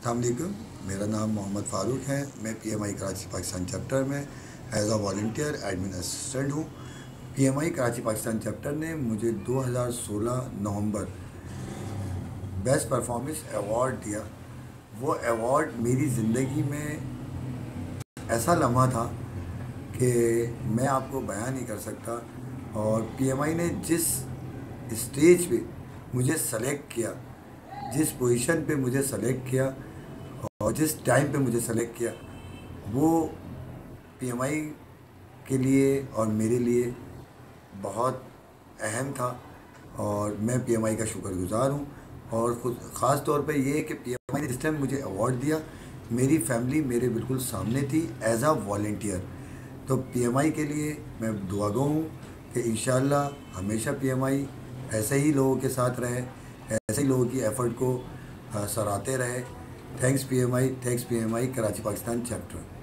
अस्सलाम वालेकुम। मेरा नाम मोहम्मद फ़ारूक है। मैं पीएमआई कराची पाकिस्तान चैप्टर में as a volunteer admin assistant हूँ। पीएमआई कराची पाकिस्तान चैप्टर ने मुझे 2016 नवंबर बेस्ट परफॉर्मेंस अवार्ड दिया। वो अवार्ड मेरी ज़िंदगी में ऐसा लम्हा था कि मैं आपको बयान नहीं कर सकता। और पीएमआई ने जिस स्टेज पे मुझे सेलेक्ट किया, जिस पोजीशन पे मुझे सेलेक्ट किया और जिस टाइम पे मुझे सेलेक्ट किया, वो पीएमआई के लिए और मेरे लिए बहुत अहम था। और मैं पीएमआई का शुक्रगुज़ार हूँ। और ख़ास तौर पे ये कि पीएमआई ने जिस टाइम मुझे अवार्ड दिया, मेरी फैमिली मेरे बिल्कुल सामने थी एज आ वॉलंटियर। तो पीएमआई के लिए मैं दुआगो हूँ कि इंशाअल्लाह हमेशा पीएमआई ऐसे ही लोगों के साथ रहे, ऐसे ही लोगों की एफ़र्ट को सराहते रहे। Thanks PMI, thanks PMI Karachi Pakistan chapter.